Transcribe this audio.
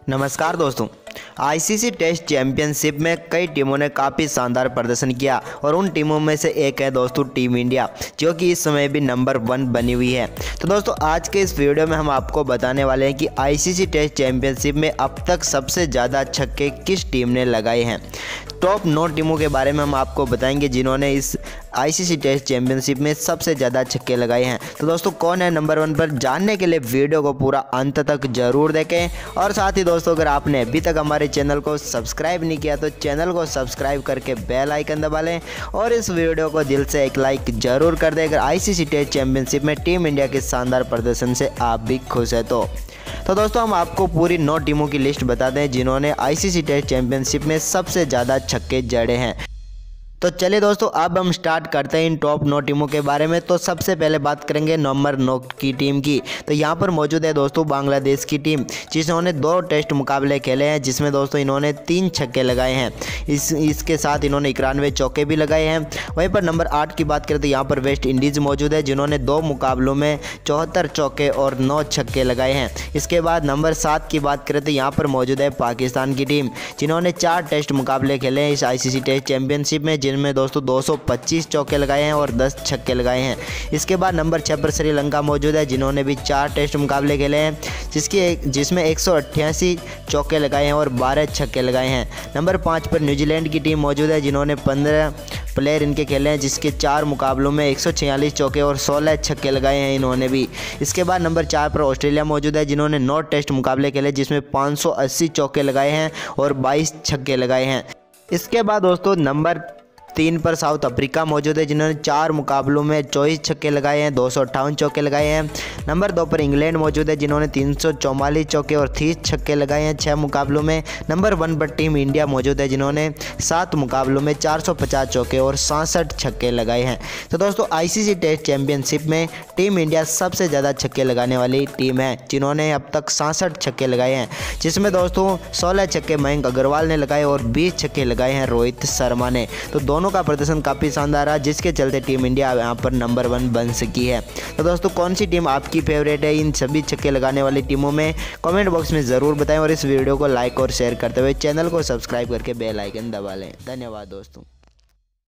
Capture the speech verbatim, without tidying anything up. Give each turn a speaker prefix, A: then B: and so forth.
A: नमस्कार दोस्तों। ICC test championship में कई टीमों ने काफ़ी शानदार प्रदर्शन किया और उन टीमों में से एक है दोस्तों टीम इंडिया, जो कि इस समय भी नंबर वन बनी हुई है। तो दोस्तों आज के इस वीडियो में हम आपको बताने वाले हैं कि आईसीसी टेस्ट चैंपियनशिप में अब तक सबसे ज़्यादा छक्के किस टीम ने लगाए हैं। टॉप नौ टीमों के बारे में हम आपको बताएंगे जिन्होंने इस आईसीसी टेस्ट चैंपियनशिप में सबसे ज़्यादा छक्के लगाए हैं। तो दोस्तों कौन है नंबर वन पर, जानने के लिए वीडियो को पूरा अंत तक जरूर देखें। और साथ ही दोस्तों अगर आपने अभी तक हमारे चैनल को सब्सक्राइब नहीं किया तो चैनल को सब्सक्राइब करके बेल आइकन दबा लें और इस वीडियो को दिल से एक लाइक जरूर कर दें अगर आईसीसी टेस्ट चैंपियनशिप में टीम इंडिया के शानदार प्रदर्शन से आप भी खुश हैं तो। तो दोस्तों हम आपको पूरी नौ टीमों की लिस्ट बता दें जिन्होंने आईसीसी टेस्ट चैंपियनशिप में सबसे ज़्यादा छक्के जड़े हैं। तो चलिए दोस्तों अब हम स्टार्ट करते हैं इन टॉप नौ टीमों के बारे में। तो सबसे पहले बात करेंगे नंबर नौ की टीम की। तो यहाँ पर मौजूद है दोस्तों बांग्लादेश की टीम, जिन्होंने दो टेस्ट मुकाबले खेले हैं जिसमें दोस्तों इन्होंने तीन छक्के लगाए हैं। इस इसके साथ इन्होंने इक्यानवे चौके भी लगाए हैं। वहीं पर नंबर आठ की बात करें तो यहाँ पर वेस्ट इंडीज़ मौजूद है, जिन्होंने दो मुकाबलों में चौहत्तर चौके और नौ छक्के लगाए हैं। इसके बाद नंबर सात की बात करें तो यहाँ पर मौजूद है पाकिस्तान की टीम, जिन्होंने चार टेस्ट मुकाबले खेले हैं इस आईसीसी टेस्ट चैंपियनशिप में, जिनमें दोस्तों दो सौ पच्चीस चौके लगाए हैं और दस छक्के लगाए हैं। इसके बाद नंबर छः पर श्रीलंका मौजूद है, जिन्होंने भी चार टेस्ट मुकाबले खेले हैं जिसकी जिसमें एक सौ अट्ठासी चौके लगाए हैं और बारह छक्के लगाए हैं। नंबर पाँच पर न्यूजीलैंड की टीम मौजूद है, जिन्होंने पंद्रह प्लेयर इनके खेले हैं जिसके चार मुकाबलों में एक सौ छियालीस चौके और सोलह छक्के लगाए हैं इन्होंने भी। इसके बाद नंबर चार पर ऑस्ट्रेलिया मौजूद है, जिन्होंने नौ टेस्ट मुकाबले खेले जिसमें पाँच सौ अस्सी चौके लगाए हैं और बाईस छक्के लगाए हैं। इसके बाद दोस्तों नंबर तीन पर साउथ अफ्रीका मौजूद है, जिन्होंने चार मुकाबलों में चौबीस छक्के लगाए हैं, दो सौ अट्ठावन चौके लगाए हैं। नंबर दो पर इंग्लैंड मौजूद है, जिन्होंने तीन सौ चौवालीस चौके और तीस छक्के लगाए हैं छः मुकाबलों में। नंबर वन पर टीम इंडिया मौजूद है, जिन्होंने सात मुकाबलों में चार सौ पचास चौके और सड़सठ छक्के लगाए हैं। तो दोस्तों आईसीसी टेस्ट चैंपियनशिप में टीम इंडिया सबसे ज़्यादा छक्के लगाने वाली टीम है, जिन्होंने अब तक सड़सठ छक्के लगाए हैं, जिसमें दोस्तों सोलह छक्के मयंक अग्रवाल ने लगाए और बीस छक्के लगाए हैं रोहित शर्मा ने। तो दोनों का प्रदर्शन काफ़ी शानदार रहा, जिसके चलते टीम इंडिया यहाँ पर नंबर वन बन सकी है। तो दोस्तों कौन सी टीम आपकी फेवरेट है इन सभी छक्के लगाने वाली टीमों में, कमेंट बॉक्स में ज़रूर बताएं और इस वीडियो को लाइक और शेयर करते हुए चैनल को सब्सक्राइब करके बेल आइकन दबा लें। धन्यवाद दोस्तों।